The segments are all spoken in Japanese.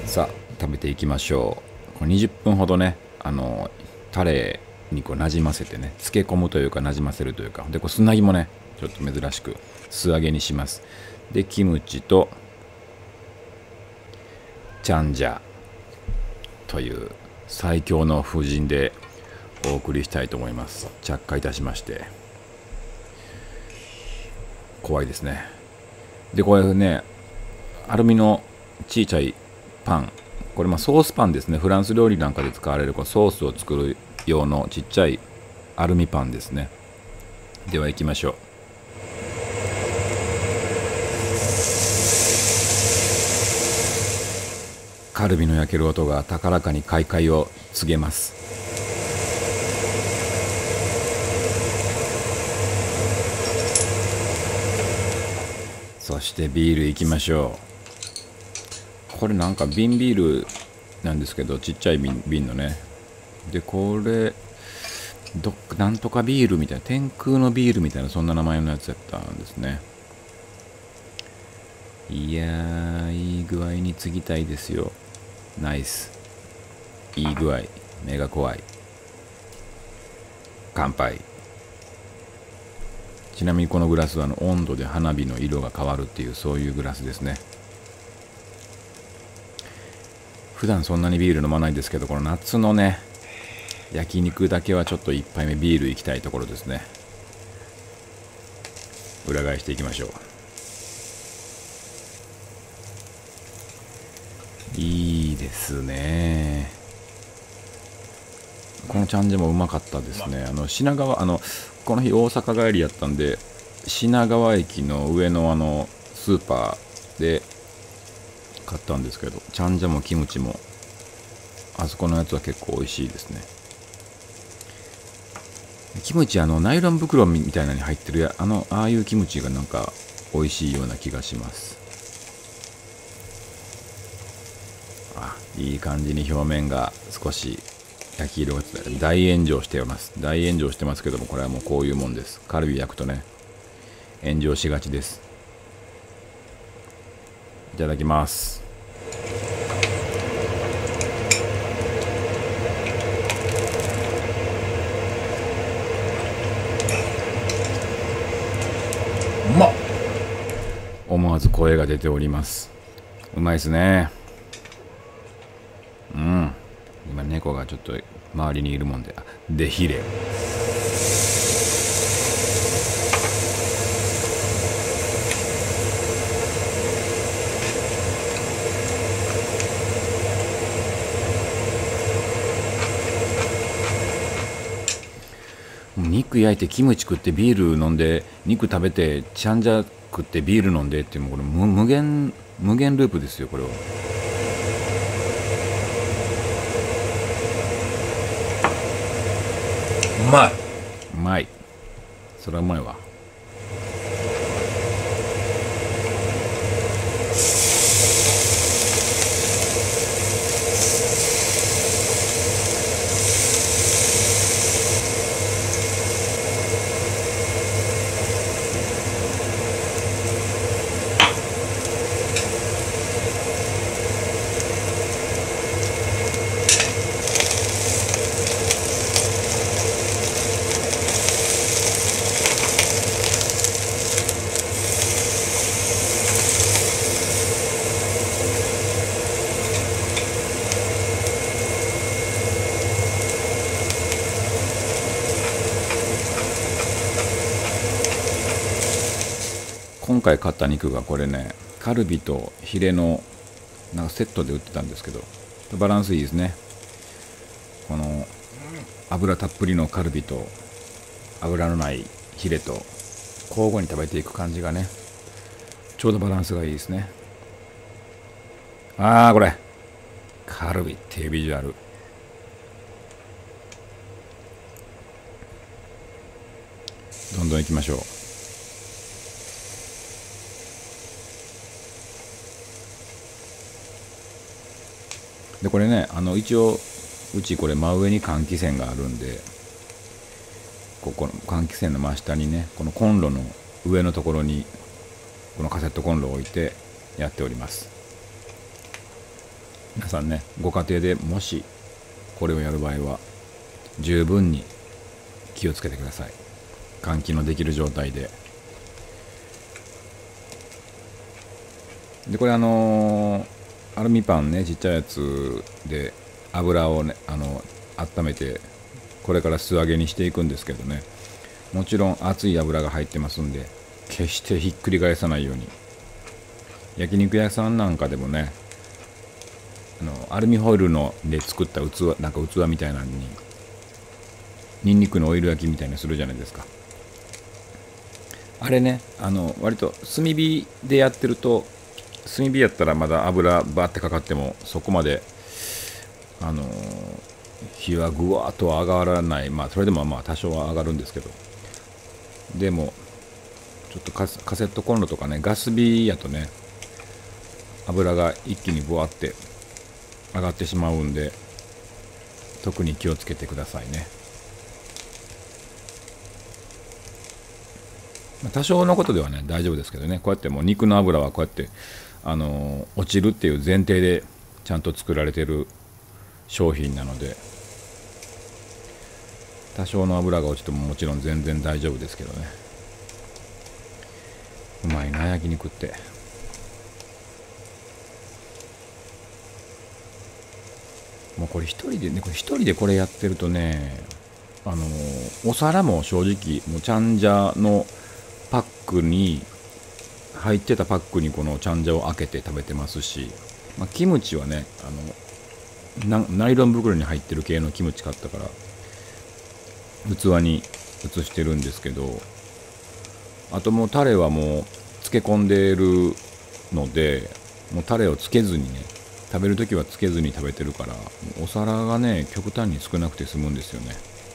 さあ食べていきましょう。これ20分ほどね、タレにこうなじませてね、漬け込むというかなじませるというかで、こう砂肝ねちょっと珍しく素揚げにします。でキムチとチャンジャという最強の布陣でお送りしたいと思います。着火いたしまして、怖いですね。でこれね、アルミの小さいパン、これソースパンですね。フランス料理なんかで使われるこのソースを作る用のちっちゃいアルミパンですね。では行きましょう。カルビの焼ける音が高らかに開会を告げます。そしてビールいきましょう。これなんか瓶ビールなんですけど、ちっちゃい瓶のね。でこれなんとかビールみたいな、天空のビールみたいな、そんな名前のやつやったんですね。いやー、いい具合に継ぎたいですよ。ナイス、いい具合、目が怖い。乾杯。ちなみにこのグラスは温度で花火の色が変わるっていう、そういうグラスですね。普段そんなにビール飲まないですけど、この夏のね焼肉だけはちょっと一杯目ビールいきたいところですね。裏返していきましょう。いいですね。このチャンジャもうまかったですね。品川、この日大阪帰りやったんで、品川駅の上のスーパーで買ったんですけど、チャンジャもキムチもあそこのやつは結構美味しいですね。キムチナイロン袋みたいなのに入ってるああいうキムチがなんか美味しいような気がします。いい感じに表面が少し焼き色がついて大炎上してます。大炎上してますけども、これはもうこういうもんです。カルビ焼くとね炎上しがちです。いただきます。うまっ。思わず声が出ております。うまいですね。今猫がちょっと周りにいるもんで、デヒレ。肉焼いてキムチ食ってビール飲んで、肉食べてチャンジャ食ってビール飲んでっていう、もうこれ無限ループですよこれは。うまい。うまい。それはうまいわ。今回買った肉がこれね、カルビとヒレのなんかセットで売ってたんですけど、バランスいいですね。この油たっぷりのカルビと油のないヒレと交互に食べていく感じがね、ちょうどバランスがいいですね。これカルビっていうビジュアル。どんどんいきましょう。でこれね、一応うちこれ真上に換気扇があるんで、ここの換気扇の真下にね、このコンロの上のところにこのカセットコンロを置いてやっております。 皆さんね、ご家庭でもしこれをやる場合は十分に気をつけてください。換気のできる状態で。でこれアルミパンね、ちっちゃいやつで油をね温めてこれから素揚げにしていくんですけどね、もちろん熱い油が入ってますんで、決してひっくり返さないように。焼肉屋さんなんかでもね、アルミホイルので作った器、なんか器みたいなのにニンニクのオイル焼きみたいにするじゃないですか。あれね、割と炭火でやってると、炭火やったらまだ油バーってかかってもそこまで火はぐわーっとは上がらない。まあそれでもまあ多少は上がるんですけど、でもちょっとカセットコンロとかね、ガス火やとね、油が一気にブワーって上がってしまうんで、特に気をつけてくださいね。多少のことではね大丈夫ですけどね、こうやってもう肉の油はこうやって落ちるっていう前提でちゃんと作られてる商品なので、多少の油が落ちてももちろん全然大丈夫ですけどね。うまいな焼肉って。もうこれ一人でね、これやってるとね、お皿も正直もうチャンジャのパックに入ってたパックにこのチャンジャを開けて食べてますし、キムチはねナイロン袋に入ってる系のキムチ買ったから器に移してるんですけど、あともうタレはもう漬け込んでるので、もうタレをつけずにね、食べるときはつけずに食べてるから、お皿がね極端に少なくて済むんですよね。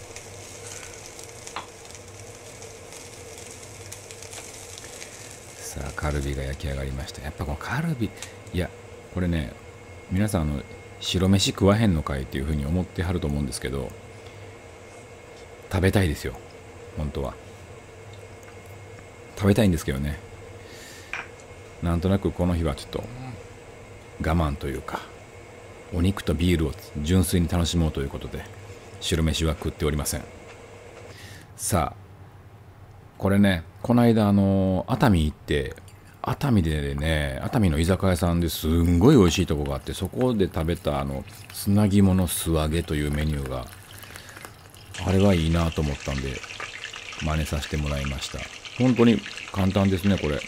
さあカルビが焼き上がりました。やっぱこのカルビ、いやこれね、皆さん白飯食わへんのかいっていう風に思ってはると思うんですけど、食べたいですよ。本当は食べたいんですけどね、なんとなくこの日はちょっと我慢というか、お肉とビールを純粋に楽しもうということで白飯は食っておりません。さあこれね、この間熱海行って、熱海でね、熱海の居酒屋さんですんごい美味しいとこがあって、そこで食べた砂肝の素揚げというメニューが、あれはいいなと思ったんで真似させてもらいました。本当に簡単ですね。これ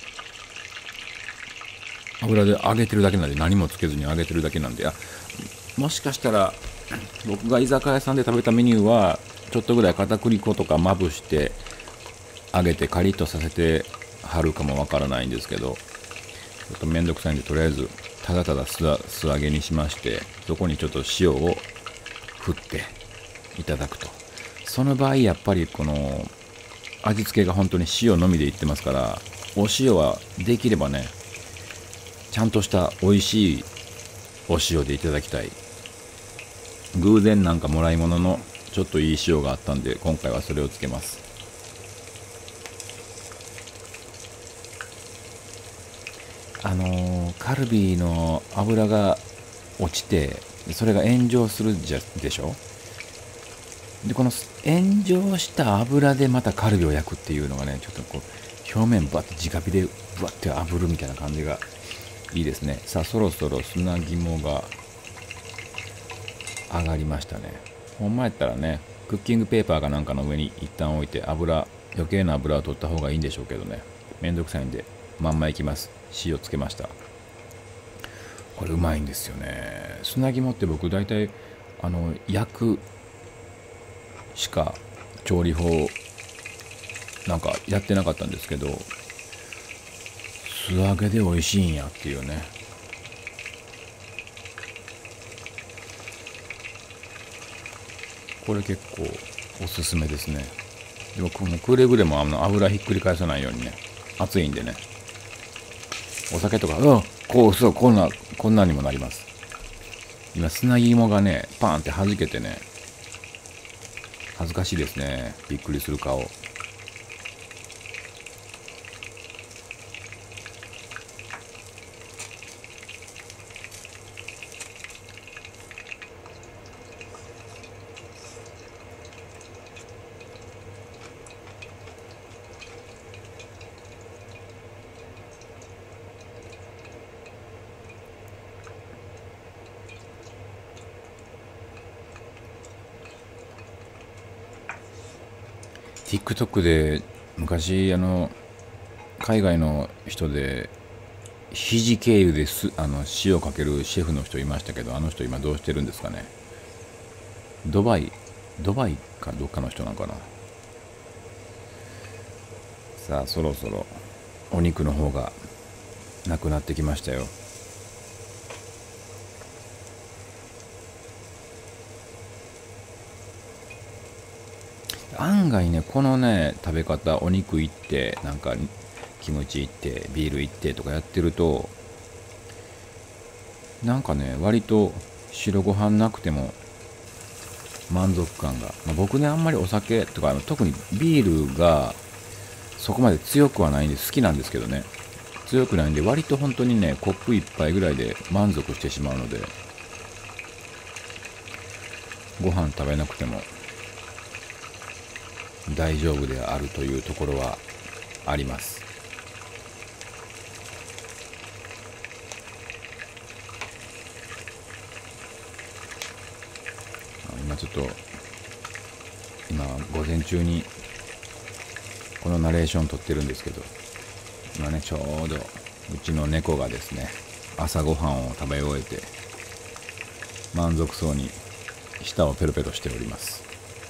油で揚げてるだけなんで、何もつけずに揚げてるだけなんで、もしかしたら僕が居酒屋さんで食べたメニューはちょっとぐらい片栗粉とかまぶして揚げてカリッとさせてはるかもわからないんですけど、ちょっとめんどくさいんで、とりあえずただただ素揚げにしまして、そこにちょっと塩を振っていただくと。その場合やっぱりこの味付けが本当に塩のみでいってますから、お塩はできればねちゃんとした美味しいお塩でいただきたい。偶然なんかもらい物のちょっといい塩があったんで、今回はそれをつけます。カルビの油が落ちて、それが炎上するでしょ。でこの炎上した油でまたカルビを焼くっていうのがね、ちょっとこう表面バッて直火でバッて炙るみたいな感じがいいですね。さあそろそろ砂肝が上がりましたね。ほんまやったらね、クッキングペーパーかなんかの上に一旦置いて余計な油を取った方がいいんでしょうけどね、めんどくさいんでまんまいきます。塩つけました。これうまいんですよね。砂肝って僕大体焼くしか調理法なんかやってなかったんですけど、素揚げで美味しいんやっていうね。これ結構おすすめですね。でもこのくれぐれも油ひっくり返さないようにね、熱いんでね、お酒とかこんなにもなります。今砂肝がねパーンって弾けてね、恥ずかしいですね。びっくりする顔。 TikTok で昔海外の人で肘経由です塩かけるシェフの人いましたけど、あの人今どうしてるんですかね。ドバイかどっかの人なのかな。さあそろそろお肉の方がなくなってきましたよ。案外ね、このね食べ方、お肉いってなんかキムチいってビールいってとかやってると、なんかね割と白ご飯なくても満足感が、僕ねあんまりお酒とか特にビールがそこまで強くはないんで好きなんですけどね、強くないんで割と本当にねコップ一杯ぐらいで満足してしまうので、ご飯食べなくても大丈夫であるというところはあります。今ちょっと午前中にこのナレーション撮ってるんですけど、今ねちょうどうちの猫がですね朝ごはんを食べ終えて満足そうに舌をペロペロしております。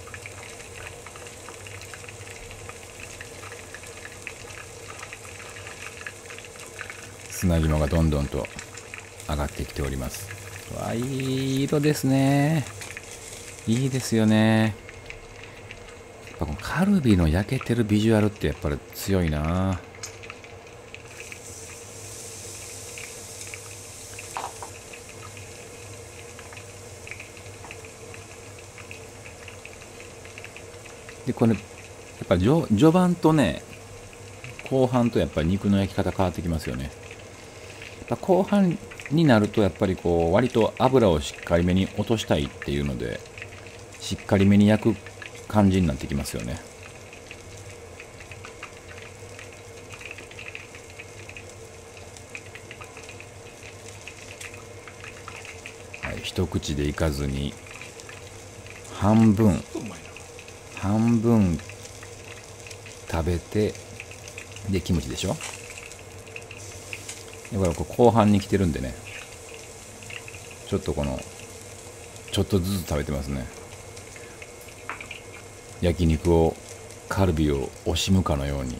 砂肝がどんどんと上がってきております。わあ、いい色ですね。いいですよね。やっぱこのカルビの焼けてるビジュアルってやっぱり強いな。でこれやっぱ序盤とね後半とやっぱり肉の焼き方変わってきますよね。やっぱ後半になるとやっぱりこう割と油をしっかりめに落としたいっていうので、しっかりめに焼く感じになってきますよね。はい、一口でいかずに半分食べて、でキムチでしょ。だからこう後半に来てるんでね、ちょっとずつ食べてますね。焼肉をカルビを惜しむかのように。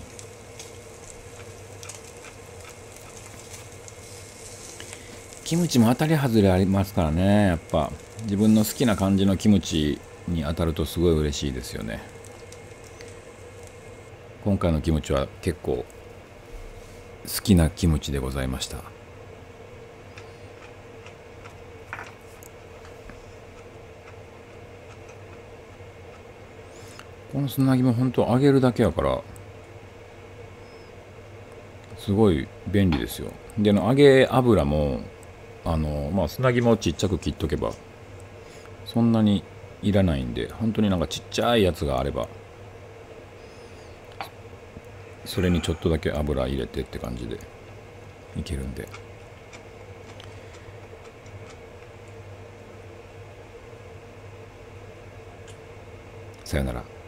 キムチも当たり外れありますからね。やっぱ自分の好きな感じのキムチに当たるとすごい嬉しいですよね。今回のキムチは結構好きなキムチでございました。この砂肝本当揚げるだけやからすごい便利ですよ。で揚げ油も砂肝をちっちゃく切っとけばそんなにいらないんで、本当になんかちっちゃいやつがあればそれにちょっとだけ油入れてって感じでいけるんで。さよなら。